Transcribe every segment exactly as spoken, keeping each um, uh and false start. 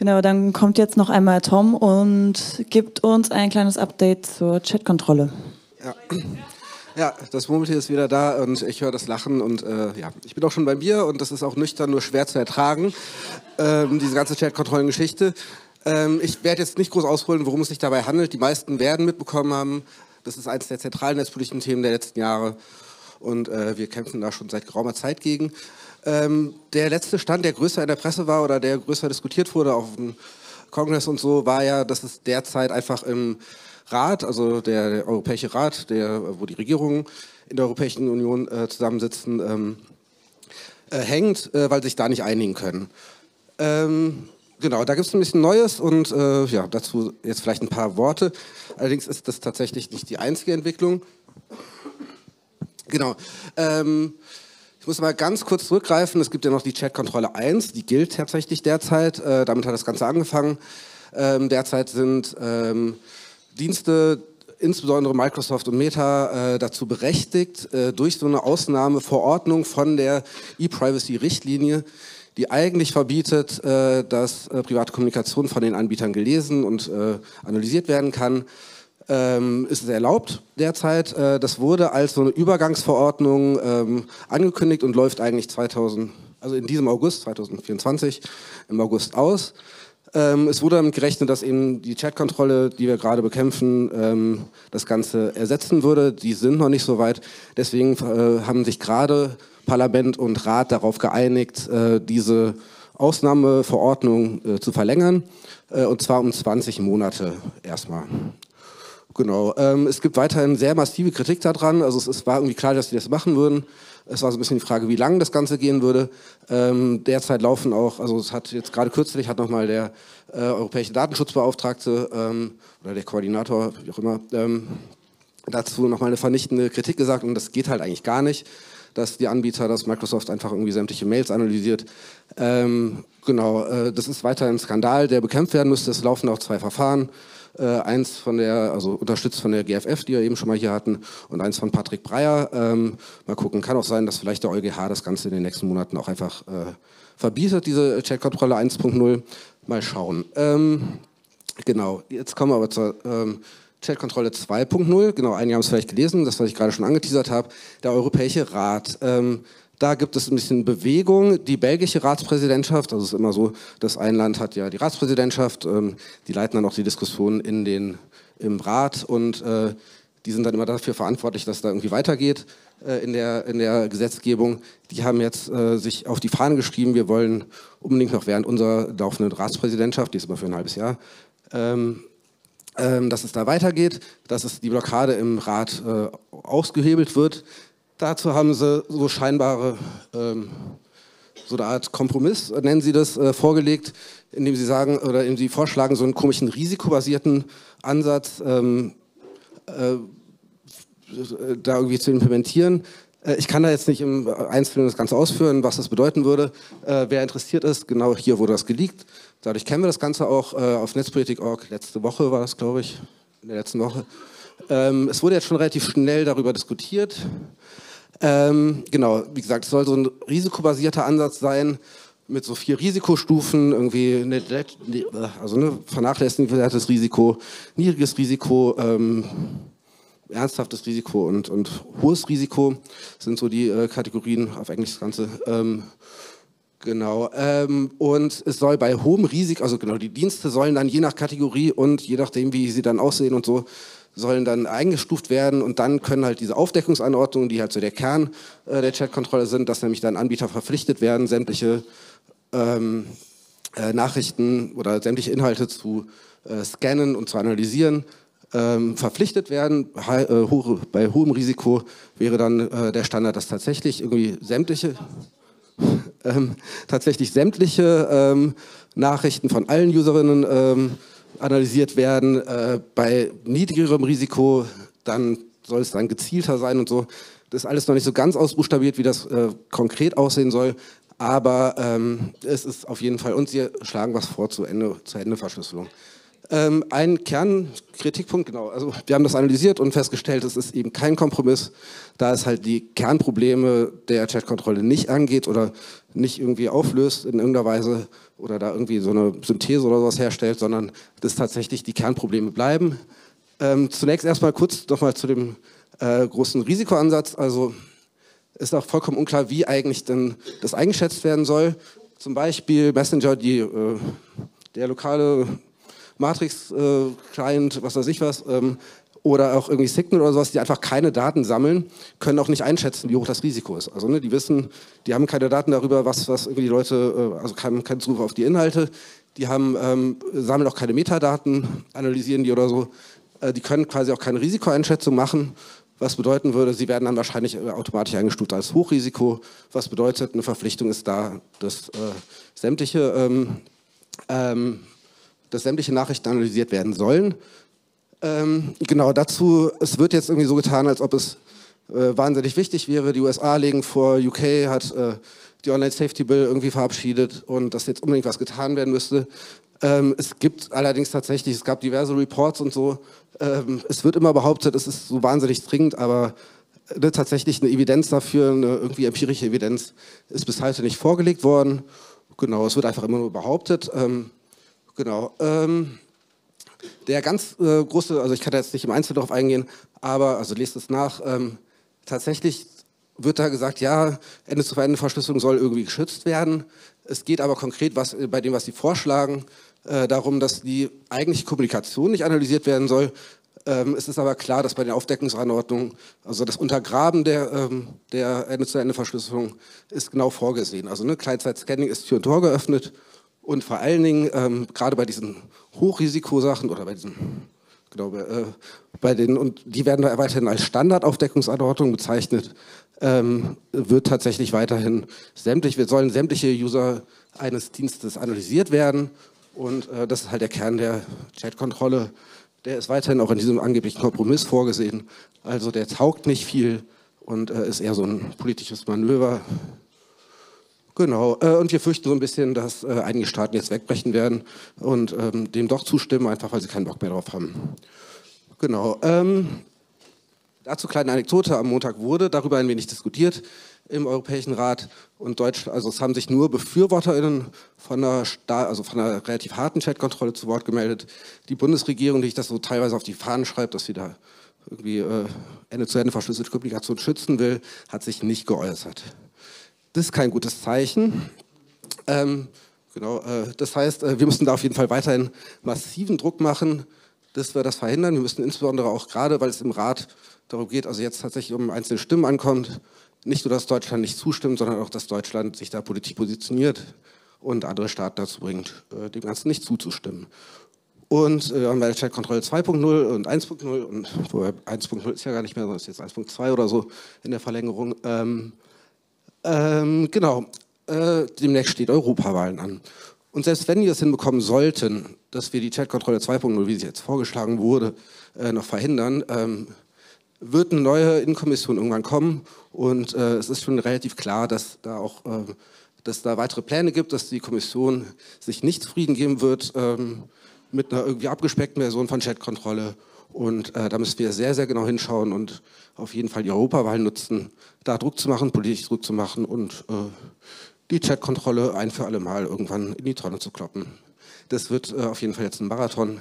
Genau, dann kommt jetzt noch einmal Tom und gibt uns ein kleines Update zur Chatkontrolle. Ja. Ja, das Murmeltier ist wieder da und ich höre das Lachen und äh, ja, ich bin auch schon beim Bier und das ist auch nüchtern nur schwer zu ertragen, ähm, diese ganze Chatkontrollen-Geschichte. Ähm, ich werde jetzt nicht groß ausholen, worum es sich dabei handelt. Die meisten werden mitbekommen haben, das ist eines der zentralen netzpolitischen Themen der letzten Jahre und äh, wir kämpfen da schon seit geraumer Zeit gegen. Ähm, der letzte Stand, der größer in der Presse war oder der größer diskutiert wurde auf dem Kongress und so, war ja, dass es derzeit einfach im Rat, also der, der Europäische Rat, der, wo die Regierungen in der Europäischen Union äh, zusammensitzen, ähm, äh, hängt, äh, weil sich da nicht einigen können. Ähm, genau, da gibt es ein bisschen Neues und äh, ja, dazu jetzt vielleicht ein paar Worte. Allerdings ist das tatsächlich nicht die einzige Entwicklung. Genau. Ähm, ich muss mal ganz kurz zurückgreifen. Es gibt ja noch die Chatkontrolle eins, die gilt tatsächlich derzeit. Äh, damit hat das Ganze angefangen. Ähm, derzeit sind ähm, Dienste, insbesondere Microsoft und Meta, äh, dazu berechtigt, äh, durch so eine Ausnahmeverordnung von der E-Privacy-Richtlinie, die eigentlich verbietet, äh, dass äh, private Kommunikation von den Anbietern gelesen und äh, analysiert werden kann, ähm, ist es erlaubt derzeit. Äh, das wurde als so eine Übergangsverordnung ähm, angekündigt und läuft eigentlich zweitausend, also in diesem August, zweitausendvierundzwanzig, im August aus. Ähm, es wurde damit gerechnet, dass eben die Chatkontrolle, die wir gerade bekämpfen, ähm, das Ganze ersetzen würde. Die sind noch nicht so weit. Deswegen äh, haben sich gerade Parlament und Rat darauf geeinigt, äh, diese Ausnahmeverordnung äh, zu verlängern. Äh, und zwar um zwanzig Monate erstmal. Genau. Ähm, es gibt weiterhin sehr massive Kritik daran. Also es, es war irgendwie klar, dass sie das machen würden. Es war so ein bisschen die Frage, wie lange das Ganze gehen würde. Ähm, derzeit laufen auch, also es hat jetzt gerade kürzlich hat nochmal der äh, europäische Datenschutzbeauftragte ähm, oder der Koordinator, wie auch immer, ähm, dazu nochmal eine vernichtende Kritik gesagt und das geht halt eigentlich gar nicht, dass die Anbieter, dass Microsoft einfach irgendwie sämtliche Mails analysiert. Ähm, genau, äh, das ist weiterhin ein Skandal, der bekämpft werden müsste. Es laufen auch zwei Verfahren. Äh, eins von der, also unterstützt von der G F F, die wir eben schon mal hier hatten, und eins von Patrick Breyer. Ähm, mal gucken, kann auch sein, dass vielleicht der EuGH das Ganze in den nächsten Monaten auch einfach äh, verbietet, diese Chatkontrolle eins Punkt null. Mal schauen. Ähm, genau, jetzt kommen wir aber zur ähm, Chatkontrolle zwei Punkt null. Genau, einige haben es vielleicht gelesen, das, was ich gerade schon angeteasert habe. Der Europäische Rat. Ähm, Da gibt es ein bisschen Bewegung. Die belgische Ratspräsidentschaft, also es ist immer so, das ein Land hat ja die Ratspräsidentschaft, ähm, die leiten dann auch die Diskussion in den, im Rat und äh, die sind dann immer dafür verantwortlich, dass da irgendwie weitergeht äh, in, der, in der Gesetzgebung. Die haben jetzt äh, sich auf die Fahne geschrieben, wir wollen unbedingt noch während unserer laufenden Ratspräsidentschaft, die ist immer für ein halbes Jahr, ähm, ähm, dass es da weitergeht, dass es die Blockade im Rat äh, ausgehebelt wird. Dazu haben sie so scheinbare, ähm, so eine Art Kompromiss, nennen sie das, äh, vorgelegt, indem sie sagen, oder indem sie vorschlagen, so einen komischen risikobasierten Ansatz ähm, äh, da irgendwie zu implementieren. Äh, ich kann da jetzt nicht im Einzelnen das Ganze ausführen, was das bedeuten würde. Äh, wer interessiert ist, genau hier wurde das geleakt. Dadurch kennen wir das Ganze auch äh, auf netzpolitik punkt org. Letzte Woche war das, glaube ich, in der letzten Woche. Ähm, es wurde jetzt schon relativ schnell darüber diskutiert. Ähm, genau, wie gesagt, es soll so ein risikobasierter Ansatz sein, mit so vier Risikostufen, irgendwie eine, also eine vernachlässigenswertes Risiko, niedriges Risiko, ähm, ernsthaftes Risiko und, und hohes Risiko sind so die äh, Kategorien, auf Englisch das Ganze. Ähm, genau, ähm, und es soll bei hohem Risiko, also genau, die Dienste sollen dann je nach Kategorie und je nachdem, wie sie dann aussehen und so, sollen dann eingestuft werden und dann können halt diese Aufdeckungsanordnungen, die halt so der Kern äh, der Chatkontrolle sind, dass nämlich dann Anbieter verpflichtet werden, sämtliche ähm, äh, Nachrichten oder sämtliche Inhalte zu äh, scannen und zu analysieren, ähm, verpflichtet werden. He äh, ho bei hohem Risiko wäre dann äh, der Standard, dass tatsächlich irgendwie sämtliche ähm, tatsächlich sämtliche ähm, Nachrichten von allen Userinnen ähm, analysiert werden. Äh, bei niedrigerem Risiko dann soll es dann gezielter sein und so. Das ist alles noch nicht so ganz ausbuchstabiert, wie das äh, konkret aussehen soll, aber ähm, es ist auf jeden Fall, und sie schlagen was vor zur Ende, zur Endeverschlüsselung. Ähm, ein Kernkritikpunkt, genau, also wir haben das analysiert und festgestellt, es ist eben kein Kompromiss, da es halt die Kernprobleme der Chatkontrolle nicht angeht oder nicht irgendwie auflöst in irgendeiner Weise oder da irgendwie so eine Synthese oder sowas herstellt, sondern dass tatsächlich die Kernprobleme bleiben. Ähm, zunächst erstmal kurz nochmal zu dem äh, großen Risikoansatz, also ist auch vollkommen unklar, wie eigentlich denn das eingeschätzt werden soll. Zum Beispiel Messenger, die, äh, der lokale Matrix-Client, äh, was weiß ich was, ähm, oder auch irgendwie Signal oder sowas, die einfach keine Daten sammeln, können auch nicht einschätzen, wie hoch das Risiko ist. Also ne, die wissen, die haben keine Daten darüber, was, was irgendwie die Leute, äh, also keinen kein Zugriff auf die Inhalte, die haben, ähm, sammeln auch keine Metadaten, analysieren die oder so, äh, die können quasi auch keine Risikoeinschätzung machen, was bedeuten würde, sie werden dann wahrscheinlich automatisch eingestuft als Hochrisiko, was bedeutet, eine Verpflichtung ist da, dass äh, sämtliche ähm, ähm, dass sämtliche Nachrichten analysiert werden sollen. Ähm, genau dazu, es wird jetzt irgendwie so getan, als ob es äh, wahnsinnig wichtig wäre. Die U S A legen vor, U K hat äh, die Online Safety Bill irgendwie verabschiedet und dass jetzt unbedingt was getan werden müsste. Ähm, es gibt allerdings tatsächlich, es gab diverse Reports und so, ähm, es wird immer behauptet, es ist so wahnsinnig dringend, aber äh, tatsächlich eine Evidenz dafür, eine irgendwie empirische Evidenz, ist bis heute nicht vorgelegt worden. Genau, es wird einfach immer nur behauptet. Ähm, Genau. Ähm, der ganz äh, große, also ich kann da jetzt nicht im Einzelnen darauf eingehen, aber, also lest es nach, ähm, tatsächlich wird da gesagt, ja, Ende-zu-Ende-Verschlüsselung soll irgendwie geschützt werden. Es geht aber konkret was, bei dem, was Sie vorschlagen, äh, darum, dass die eigentliche Kommunikation nicht analysiert werden soll. Ähm, es ist aber klar, dass bei den Aufdeckungsanordnungen, also das Untergraben der, ähm, der Ende-zu-Ende-Verschlüsselung ist genau vorgesehen. Also ne, Client-Side-Scanning ist Tür und Tor geöffnet. Und vor allen Dingen, ähm, gerade bei diesen Hochrisikosachen oder bei diesen, genau, äh, bei den, und die werden da weiterhin als Standardaufdeckungsanordnung bezeichnet, ähm, wird tatsächlich weiterhin sämtlich, wir sollen sämtliche User eines Dienstes analysiert werden und äh, das ist halt der Kern der Chatkontrolle. Der ist weiterhin auch in diesem angeblichen Kompromiss vorgesehen, also der taugt nicht viel und äh, ist eher so ein politisches Manöver. Genau, äh, und wir fürchten so ein bisschen, dass äh, einige Staaten jetzt wegbrechen werden und ähm, dem doch zustimmen, einfach weil sie keinen Bock mehr drauf haben. Genau, ähm, dazu kleine Anekdote, am Montag wurde darüber ein wenig diskutiert im Europäischen Rat und Deutsch, also es haben sich nur BefürworterInnen von einer, Sta also von einer relativ harten Chatkontrolle zu Wort gemeldet. Die Bundesregierung, die sich das so teilweise auf die Fahnen schreibt, dass sie da irgendwie äh, Ende-zu-Ende verschlüsselte Kommunikation schützen will, hat sich nicht geäußert. Das ist kein gutes Zeichen. Ähm, genau, äh, das heißt, äh, wir müssen da auf jeden Fall weiterhin massiven Druck machen, dass wir das verhindern. Wir müssen insbesondere auch gerade, weil es im Rat darum geht, also jetzt tatsächlich um einzelne Stimmen ankommt, nicht nur, dass Deutschland nicht zustimmt, sondern auch, dass Deutschland sich da politisch positioniert und andere Staaten dazu bringt, äh, dem Ganzen nicht zuzustimmen. Und äh, bei der Chatkontrolle zwei Punkt null und eins Punkt null, und wobei eins Punkt null ist ja gar nicht mehr, sondern ist jetzt eins Punkt zwei oder so in der Verlängerung, ähm, Ähm, genau, äh, demnächst steht Europawahlen an. Und selbst wenn wir es hinbekommen sollten, dass wir die Chatkontrolle zwei Punkt null, wie sie jetzt vorgeschlagen wurde, äh, noch verhindern, ähm, wird eine neue Innenkommission irgendwann kommen. Und äh, es ist schon relativ klar, dass da auch äh, dass da weitere Pläne gibt, dass die Kommission sich nicht zufrieden geben wird ähm, mit einer irgendwie abgespeckten Version von Chatkontrolle. Und äh, da müssen wir sehr, sehr genau hinschauen und auf jeden Fall die Europawahl nutzen, da Druck zu machen, politisch Druck zu machen und äh, die Chatkontrolle ein für alle Mal irgendwann in die Tonne zu kloppen. Das wird äh, auf jeden Fall jetzt ein Marathon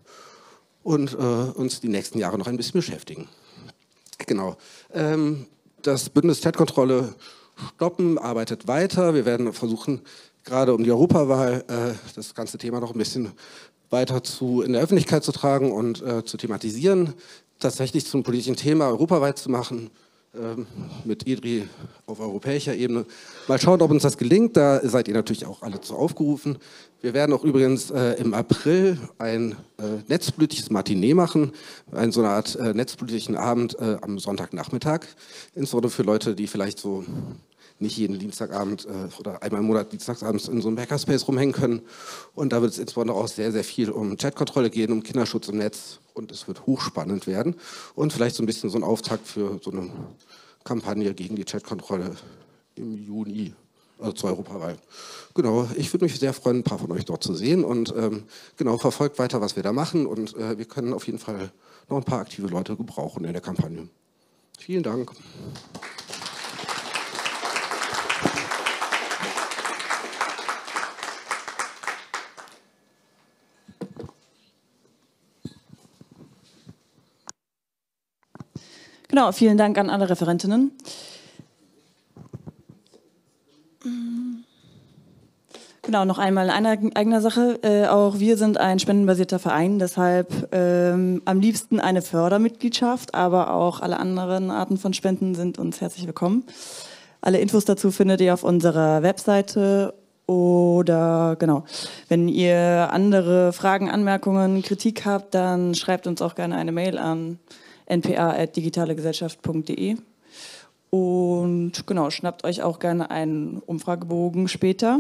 und äh, uns die nächsten Jahre noch ein bisschen beschäftigen. Genau. Ähm, das Bündnis Chatkontrolle stoppen arbeitet weiter. Wir werden versuchen, gerade um die Europawahl äh, das ganze Thema noch ein bisschen weiter zu, in der Öffentlichkeit zu tragen und äh, zu thematisieren, tatsächlich zum politischen Thema europaweit zu machen, ähm, mit I D R I auf europäischer Ebene. Mal schauen, ob uns das gelingt, da seid ihr natürlich auch alle zu aufgerufen. Wir werden auch übrigens äh, im April ein äh, netzpolitisches Matinee machen, ein, so eine Art äh, netzpolitischen Abend äh, am Sonntagnachmittag, insbesondere für Leute, die vielleicht so nicht jeden Dienstagabend äh, oder einmal im Monat dienstagsabends in so einem Hackerspace rumhängen können. Und da wird es insbesondere auch sehr, sehr viel um Chatkontrolle gehen, um Kinderschutz im Netz. Und es wird hochspannend werden. Und vielleicht so ein bisschen so ein Auftakt für so eine Kampagne gegen die Chatkontrolle im Juni. also zur Europawahl. Genau, ich würde mich sehr freuen, ein paar von euch dort zu sehen und ähm, genau, verfolgt weiter, was wir da machen und äh, wir können auf jeden Fall noch ein paar aktive Leute gebrauchen in der Kampagne. Vielen Dank. Genau, vielen Dank an alle Referentinnen. Genau, noch einmal in einer eigener Sache. Äh, auch wir sind ein spendenbasierter Verein, deshalb ähm, am liebsten eine Fördermitgliedschaft, aber auch alle anderen Arten von Spenden sind uns herzlich willkommen. Alle Infos dazu findet ihr auf unserer Webseite oder genau, wenn ihr andere Fragen, Anmerkungen, Kritik habt, dann schreibt uns auch gerne eine Mail an n p a at digitalegesellschaft punkt d e und genau, schnappt euch auch gerne einen Umfragebogen später.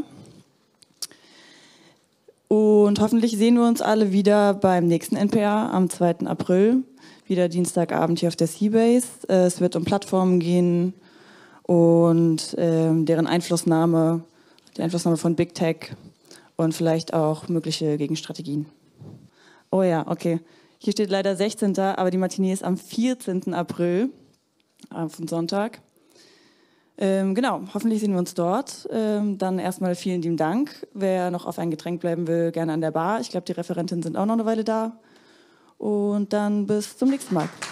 Und hoffentlich sehen wir uns alle wieder beim nächsten N P A am zweiten April, wieder Dienstagabend hier auf der Seabase. Es wird um Plattformen gehen und ähm, deren Einflussnahme, die Einflussnahme von Big Tech und vielleicht auch mögliche Gegenstrategien. Oh ja, okay. Hier steht leider sechzehnten aber die Matinee ist am vierzehnten April, auf den Sonntag. Ähm, genau, hoffentlich sehen wir uns dort. Ähm, dann erstmal vielen lieben Dank. Wer noch auf ein Getränk bleiben will, gerne an der Bar. Ich glaube, die Referentinnen sind auch noch eine Weile da. Und dann bis zum nächsten Mal.